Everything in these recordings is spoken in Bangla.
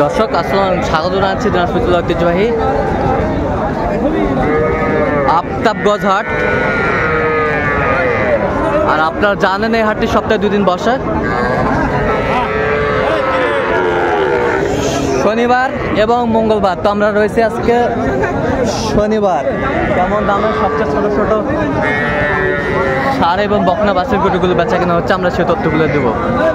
দর্শক আসসালাম, স্বাগত জানাচ্ছি দিনাজপুর ঐতিহ্যবাহী আফতাবগঞ্জ হাট। আর আপনারা জানেন এই হাটটি সপ্তাহে 2 দিন বসে, শনিবার এবং মঙ্গলবার। তো আমরা রয়েছি আজকে শনিবার। কেমন দামের সবচেয়ে ছোট ছোট ষাঁড় এবং বকনা বাছুর গরুগুলো বেচা কেনা হচ্ছে, আমরা সেই তথ্যগুলো দেবো।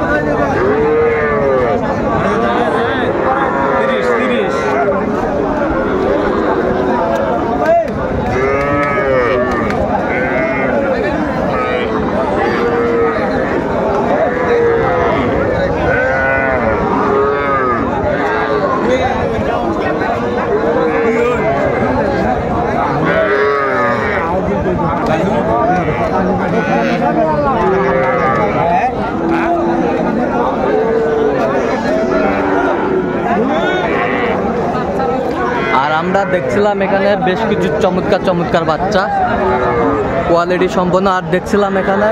আর আমরা দেখছিলাম এখানে বেশ কিছু চমৎকার চমৎকার বাচ্চা, কোয়ালিটি সম্পন্ন। আর দেখছিলাম এখানে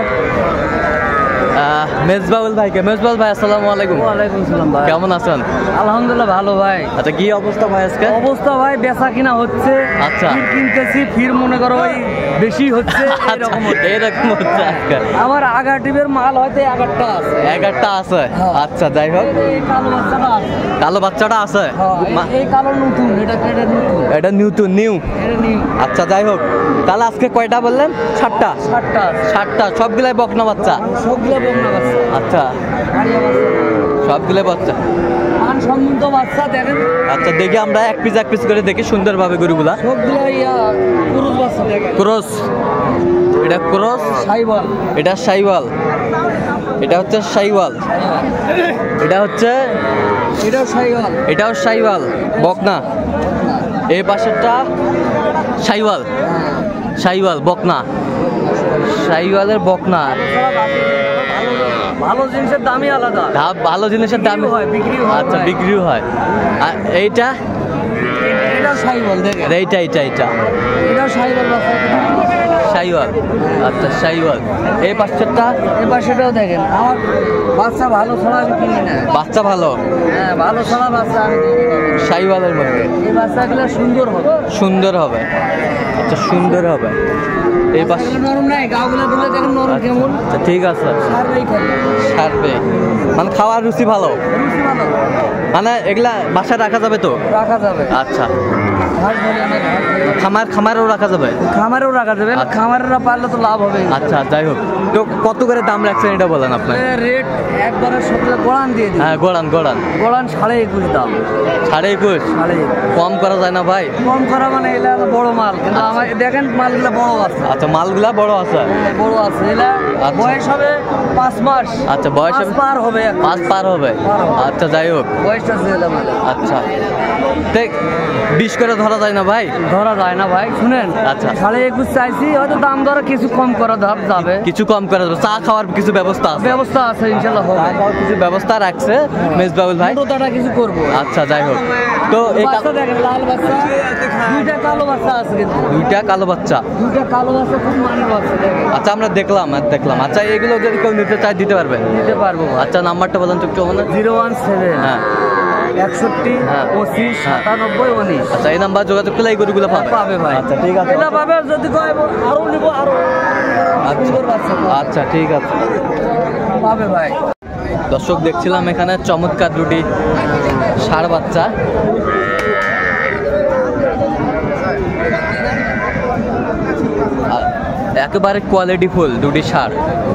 মেজবাউল ভাইকে। মেজবাউল ভাই আসসালামু আলাইকুম। ওয়ালাইকুম সালাম ভাই, কেমন আছেন? আলহামদুলিল্লাহ ভালো ভাই। আচ্ছা, কি অবস্থা ভাই আজকে? অবস্থা ভাই বেচা কিনা হচ্ছে। আচ্ছা, ফির কিনতেছি, ফির মনে করো ওই বেশি হচ্ছে, এরকম হচ্ছে। এরকম হচ্ছে আজকে। আমার আগা টিপের মাল হয়তো 11টা আছে। 11টা আছে? আচ্ছা, যাই হোক। এই কালো বাচ্চাটা আছে। কালো বাচ্চাটা আছে? এই কালো নতুন, এটা নতুন, এটা নিউ। এটা নিউ। আচ্ছা, যাই হোক। তাহলে আজকে কয়টা বললেন? 7টা। 7টা সবগুলাই বকনা বাচ্চা? সবগুলো বকনা বাচ্চা। আচ্ছা, সবগুলো বাচ্চা সম্মত বাচ্চা দেখেন। আচ্ছা, দেখি আমরা এক পিস করে দেখি সুন্দরভাবে গরুগুলা। সবগুলো ক্রস বাচ্চা দেখেন। ক্রস? এটা ক্রস? শাইওয়াল। এটা শাইওয়াল। এটা হচ্ছে শাইওয়াল। এটা হচ্ছে এটাও শাইওয়াল বকনা। এই পাশেরটা শাইওয়াল বকনা। শাইওয়ালের বকনা। ভালো জিনিসের দামই আলাদা। ভালো জিনিসের দাম হয়, বিক্রি হয়। আচ্ছা, বিক্রিও হয়। আর এইটা শাইওয়াল দেখেন। এইটা শাইওয়াল বাচ্চা। শাইওয়াল। আচ্ছা, শাইওয়াল। এই পাশেরটা? এই পাশেটাও দেখেন। আমার বাচ্চা ভালো ছাড়া আমি কিনি না। বাচ্চা ভালো? হ্যাঁ, ভালো ছাড়া বাচ্চা আমি কিনি না। শাইওয়ালের মধ্যে এই বাচ্চাগুলো সুন্দর হবে। আচ্ছা, সুন্দর হবে। এই পাশে নরম নাই, গাগুলো দিলে দেখেন নরম কেমন। আচ্ছা, ঠিক আছে। সারবে মানে খাওয়ার রুচি ভালো। মানে এগুলা বাসায় রাখা যাবে তো? রাখা যাবে। আচ্ছা, খামারেও রাখা যাবে? খামারেরা পারলে তো লাভ হবে। আচ্ছা, যাই হোক। তো কত করে দাম রাখছেন এটা বলেন আপনার? রেট একবারে সবগুলো গোড়ান দিয়ে দিই। হ্যাঁ, গোড়ান 21.5 দাম। 21.5? কম করা যায় না ভাই? কম করা মানে এটা বড় মাল, কিন্তু আমার দেখেন মালগুলো বড় আছে। আচ্ছা, মালগুলা বড় আছে? বড় আছে। এলা বয়স হবে 5 মাস। আচ্ছা, বয়স হবে 5 পার হবে। আচ্ছা, যাই হোক। বয়সটা ছেলে মানে। আচ্ছা, 20 করে ধরা যায় না ভাই? ধরা যায় না ভাই। শুনেন, আচ্ছা, 21.5 চাইছি, হয়তো দাম দরে কিছু কম করা যাবে। কিছু কম করা যাবে। চা খাওয়ার কিছু ব্যবস্থা আছে? ইনশাআল্লাহ হবে। কিছু ব্যবস্থা রাখছে মেজবাউল ভাই। মোটাটা কিছু করবো। আচ্ছা, যাই হোক। তো এই বাচ্চা দেখেন, লাল বাচ্চা। 2টা কালো বাচ্চা আছে কিন্তু। 2টা কালো বাচ্চা? 2টা কালো বাচ্চা, খুব মানের বাচ্চা দেখেন। আচ্ছা, আমরা দেখলাম। আচ্ছা, এগুলো যদি কেউ নিতে চায় দিতে পারবেন? দিতে পারবো। আচ্ছা, নাম্বারটা বলেন তো একটু। 017 হ্যাঁ 61 25 97 19। আচ্ছা, এই নাম্বার যোগাযোগ করলে এই গরুগুলো পাবে ভাই। আচ্ছা, ঠিক আছে। এটা পাবে। যদি কয় আরো নিব, আরো আচ্ছা, ঠিক আছে, পাবে ভাই। দর্শক, দেখছিলাম এখানে চমৎকার 2টি ষাঁড় বাচ্চা। একেবারে কোয়ালিটি ফুল 2টি ষাঁড়।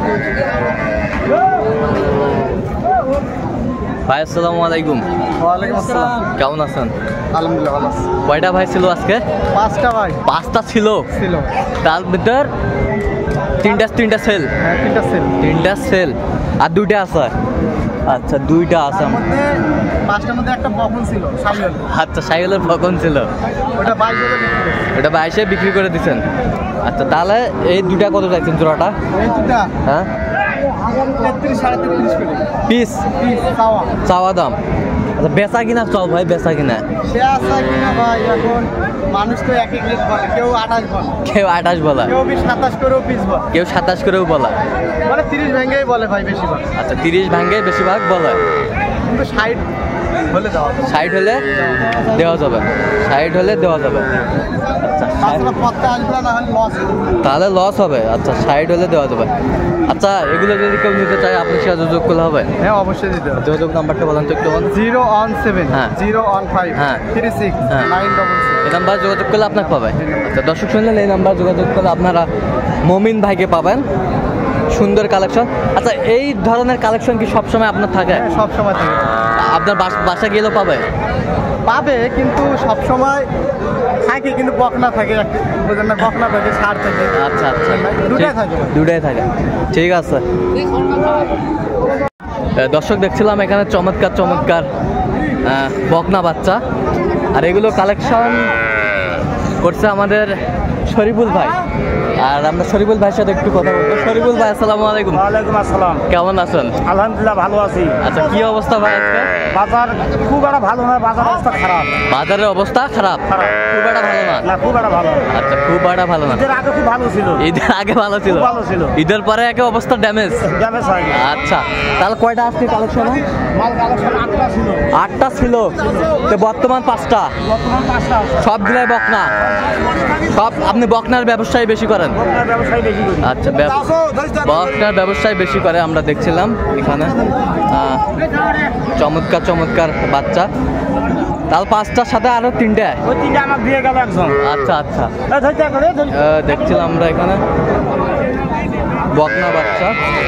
ভাই আসসালামু আলাইকুম। ওয়ালাইকুম আসসালাম। কেমন আছেন? আলহামদুলিল্লাহ ভালো আছি। কয়টা ভাই ছিল আজকে? 5টা ভাই। 5টা ছিল? তার ভিতর 3টা সেল? হ্যাঁ, 3টা সেল আর 2টা আছে? আচ্ছা, 2টা আছে। 5টার মধ্যে একটা বকন ছিল, শাইওয়াল। আচ্ছা, শাইওয়ালের বকন ছিল। ওটা 22 বিক্রি করে দিচ্ছেন? আচ্ছা, তাহলে এই 2টা কত চাইছেন জোড়াটা? এই 2টা হ্যাঁ 33 37 করে পিস চাওয়া দাম। আচ্ছা, বেচা কিনা চল ভাই, বেচা কিনা বেচা কিনা ভাই এখন মানুষ তো এক এক রেট বলে। কেউ 28 বলে, কেউ 28 বলে, কেউ 27 করেও পিস বলে, কেউ 27 করেও বলে, মানে 30 ভেঙেই বলে ভাই বেশিরভাগ। আচ্ছা, 30 ভাঙে বেশিরভাগ বলে। কিন্তু 60 হলে দেওয়া যাবে। 60 হলে দেওয়া যাবে, 60 হলে দেওয়া যাবে। আচ্ছা, তাছাড়া পথটা আসবে না, হলে লস। তাহলে লস হবে। আচ্ছা, 60 হলে দেওয়া যাবে। আচ্ছা, এগুলো যদি কেউ নিতে চায় আপনার সাথে যোগাযোগ করলে হবে? হ্যাঁ, অবশ্যই দিতে হবে। যোগাযোগ নাম্বারটা বলেন তো একটু। 017 হ্যাঁ। 015 হ্যাঁ। 36 হ্যাঁ। 966। এই নাম্বার যোগাযোগ করলে আপনাকে পাবে। আচ্ছা, দর্শক শুনলেন, এই নাম্বার যোগাযোগ করলে আপনারা মমিন ভাইকে পাবেন। সুন্দর কালেকশন। আচ্ছা, এই ধরনের কালেকশন কি সবসময় আপনার থাকে? হ্যাঁ, সব সময় থাকে। আপনার বাসা গেলেও পাবে? পাবে, কিন্তু সব সময় থাকে, কিন্তু বকনা থাকে, বুঝলেন না, বকনা থাকে, সার থাকে। আচ্ছা আচ্ছা, দুটাই থাকে। দুটাই থাকে, ঠিক আছে। দর্শক দেখছিলাম এখানে চমৎকার চমৎকার বকনা বাচ্চা, আর এগুলো কালেকশন করছে আমাদের শরীফুল ভাই। আর আমরা শরীফুল ভাইয়ের সাথে একটু কথা বলবো। শরীফুল ভাই, আসসালামু আলাইকুম। ওয়ালাইকুম আসসালাম। কেমন আছেন? আলহামদুলিল্লাহ ভালো আছি। আচ্ছা, কি অবস্থা ভাই আজকে? বাজার খুব একটা ভালো নয়, বাজার অবস্থা খারাপ। বাজারের অবস্থা খারাপ? খারাপ। খুব একটা ভালো না? না, খুব একটা ভালো না। আচ্ছা, খুব একটা ভালো না। ঈদের আগে খুব ভালো ছিল। ঈদের আগে ভালো ছিল? খুব ভালো ছিল। ঈদের পরে একে অবস্থা ড্যামেজ। ড্যামেজ হয় না। আচ্ছা, তাহলে কয়টা আজকে কালেকশন? মাল কালেকশন 8টা ছিল। 8টা ছিল, তো বর্তমান 5টা। বর্তমান 5টা আছে। সবগুলাই বকনা? সব আপনি বকনার ব্যবসায় বেশি করেন? বকনার ব্যবসায় বেশি করি। আচ্ছা, বকনার ব্যবসায় বেশি করে আমরা দেখছিলাম এখানে। চমৎকার চমৎকার বাচ্চা। তাহলে 5টার সাথে আরো 3টা? ওই 3টা আমাকে দিয়ে গেল একজন। আচ্ছা আচ্ছা, এই ধরতে করে দেখছিলাম আমরা এখানে বকনা বাচ্চা।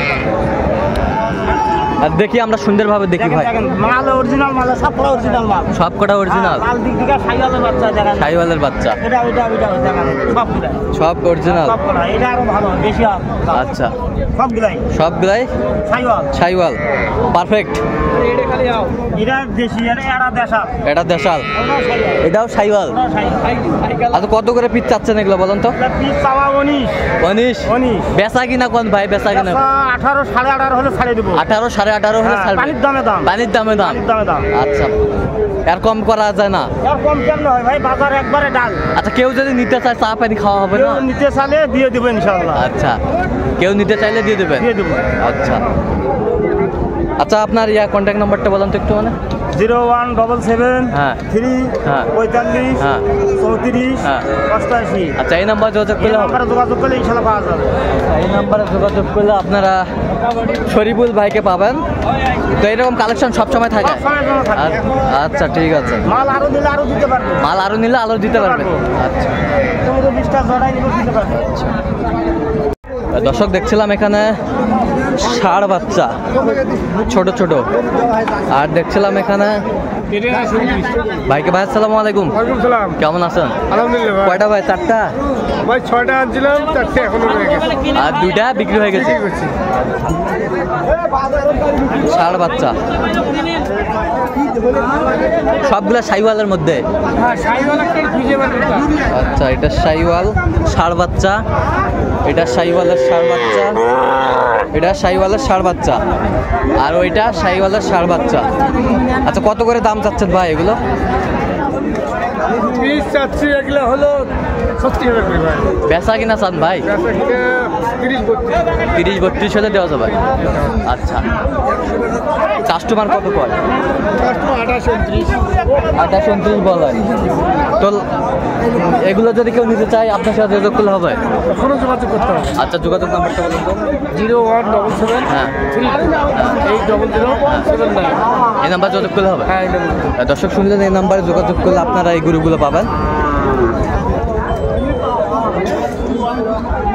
আর দেখি আমরা সুন্দরভাবে দেখি ভাই। মাল অরিজিনাল, মাল সবটা অরিজিনাল মাল। সব কটা অরিজিনাল? মাল দিক দিকে সাইওয়ালের বাচ্চা দেখেন। সাইওয়ালের বাচ্চা? এটা দেখেন, সবগুলা সব অরিজিনাল? সবগুলা। এটা আরো ভালো, বেশি হবে। আচ্ছা, সবগুলাই সবগুলাই সাইওয়াল। সাইওয়াল, পারফেক্ট। এটা দেশি, এটা দেশাল। এটা দেশাল, ওটাও সাইওয়াল। এটাও সাইওয়াল। ওটাও সাইওয়াল। আচ্ছা, কত করে পিস চাচ্ছেন এগুলো বলেন তো? এটা পিস চাওয়া 19। 19? বেচা কিনা কোন ভাই? বেচা কিনা 18, 18.5 হলে ছাড়ে দেবো। 18, 18.5 হলে ছাড়বে? পানির দামে দাম। পানির দামে দাম? পানির দামে দাম। আচ্ছা, এর কম করা যায় না? এর কম কেমন হয় ভাই, বাজার একবারে ডাল। আচ্ছা, কেউ যদি নিতে চায় চা পানি খাওয়া হবে কেউ না? নিতে চাইলে দিয়ে দেবো ইনশাআল্লাহ। আচ্ছা, কেউ নিতে চাইলে দিয়ে দেবেন? দিয়ে দেবো। আচ্ছা আচ্ছা, আপনার কন্ট্যাক্ট নাম্বারটা বলেন তো একটু। 0177 হ্যাঁ 3 হ্যাঁ 45 হ্যাঁ 34 হ্যাঁ 88। আচ্ছা, এই নাম্বার যোগাযোগ এই করলে হবে? নাম্বারে যোগাযোগ করলে ইনশাআল্লাহ পাওয়া যাবে। এই নাম্বারে যোগাযোগ করলে আপনারা শরীফুল ভাইকে পাবেন। তো এরকম কালেকশন সবসময় থাকে? সবসময়ের জন্য থাকে। আচ্ছা, ঠিক আছে। মাল আরো দিলে আরো দিতে পারবো। মাল আরো নিলে আরো দিতে পারবেন? আচ্ছা, 15-20টা জড়াই নিলে দিতে পারবো। দর্শক দেখছিলাম এখানে ষাঁড় বাচ্চা ছোট ছোট, আর দেখছিলাম এখানে ভাইকে। ভাই, আসসালামু আলাইকুম। ওয়ালাইকুম সালাম। কেমন আছেন? আলহামদুলিল্লাহ। কয়টা ভাই? 4টা? ভাই 6টা আনছিলাম, 4টে এখনো রয়ে গেছে। আর 2টা বিক্রি হয়ে গেছে? ষাঁড় বাচ্চা সবগুলা সাইওয়ালের মধ্যে? হ্যাঁ, সাইওয়াল একটা খুঁজে বের করতে হবে। আচ্ছা, এটা সাইওয়াল ষাঁড় বাচ্চা, এটা সাইওয়ালের ষাঁড় বাচ্চা, এটা সাইওয়ালের ষাঁড় বাচ্চা, আর ওইটা সাইওয়ালের ষাঁড় বাচ্চা। আচ্ছা, কত করে দাম চাচ্ছেন ভাই এগুলো? পিস চাচ্ছি এগুলো হলো 70 করে ভাই। বেচা কিনা চান ভাই? 30-32 30-32 হলে দেওয়া যাবে? আচ্ছা, কাস্টমার কত কয়? 28-29। 28-29 বলে। তো এগুলো যদি কেউ নিতে চায় আপনার সাথে যোগাযোগ করলে হবে? এখনো যোগাযোগ করতে হবে। আচ্ছা, যোগাযোগ নাম্বারটা বলুন তো। 0177 হ্যাঁ 800-79। এই নাম্বার যোগাযোগ করলে হবে? হ্যাঁ, এটা বলুন। দর্শক শুনলেন, এই নাম্বারে যোগাযোগ করলে আপনারা এই গরুগুলো পাবেন।